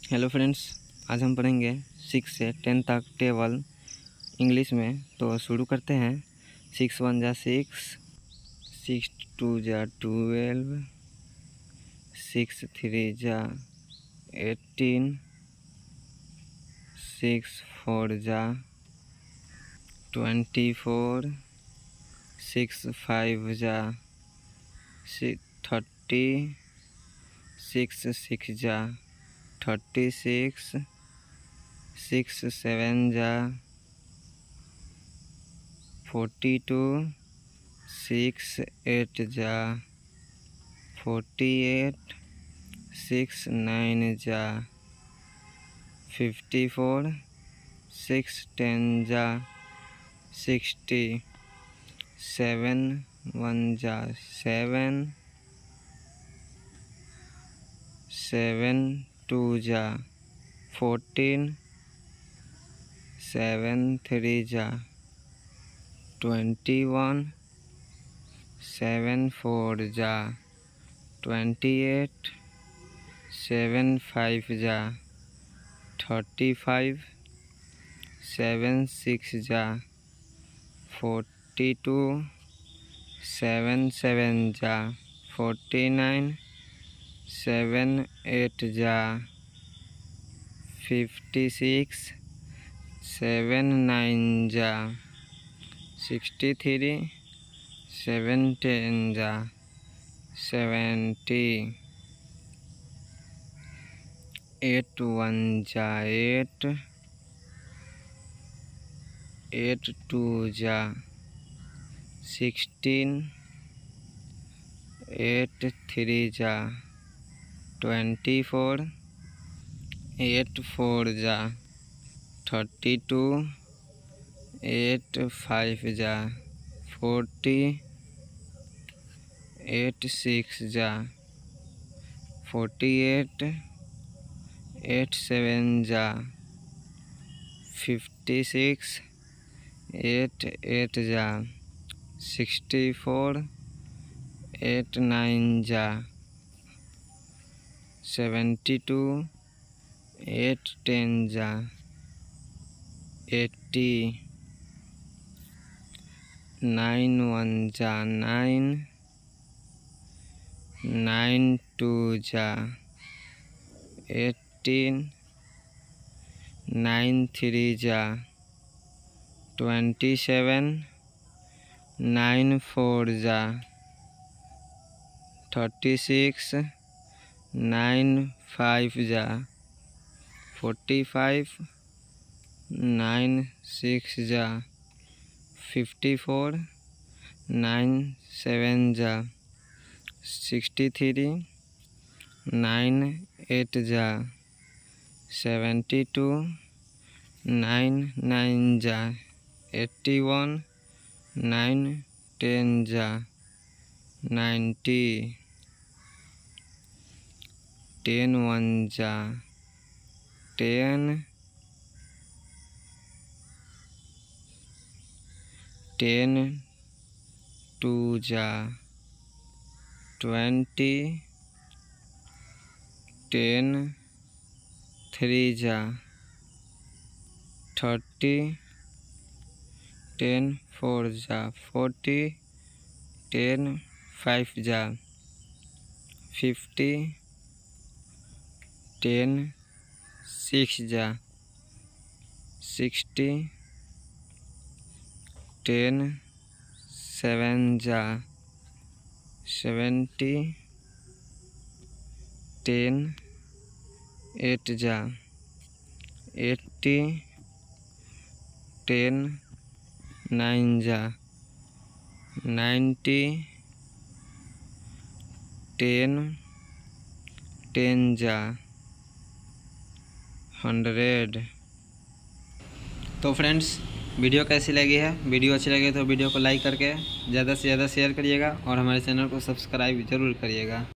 Hello friends, आज हम पढ़ेंगे 6 से 10 तक टेबल इंग्लिश में। तो शुरू करते हैं। 6 1 जा 6, 6 2 जा 12, 6 3 जा 18, 6 4 जा 24, 6 5 जा 30, 6 6 जा 36, 6 7 जा 42, 6 8 जा 48, 6 9 जा 54, 6 10 जा 60, 7 1 जा 7, 7 2 जा 14, 7 3 जा 21, 7 4 जा 28, 7 5 जा 35, 7 6 जा 42, 7 7 जा 49, 7 8 जा 56, 7 9 जा 63, 7 10 जा 70, 8 1 जा 8, 8 2 जा 16, 8 3 जा 24, 8 4 जा 32, 8 5 जा 40, 8 6 जा 48, 8 7 जा 56, 8 8 जा 64, 8 9 जा 72, 8 10 जा 80, 9 1 जा 9, 9 2 जा 18, 9 3 जा 27, 9 4 जा 36, 9 5 जा 45, 9 6 जा 54, 9 7 जा 63, 9 8 जा 72, 9 9 जा 81, 9 10 जा 90, 10 1 जा 10, 10 2 जा 20, 10 3 जा 30, 10 4 जा 40, 10 5 जा 50, 10 6 जा 60, 10 7 जा 70, 10 8 जा 80, 10 9 जा 90, 10 10 जा 100। तो फ्रेंड्स, वीडियो कैसी लगी है? वीडियो अच्छी लगे तो वीडियो को लाइक करके ज़्यादा से ज़्यादा शेयर करिएगा और हमारे चैनल को सब्सक्राइब ज़रूर करिएगा।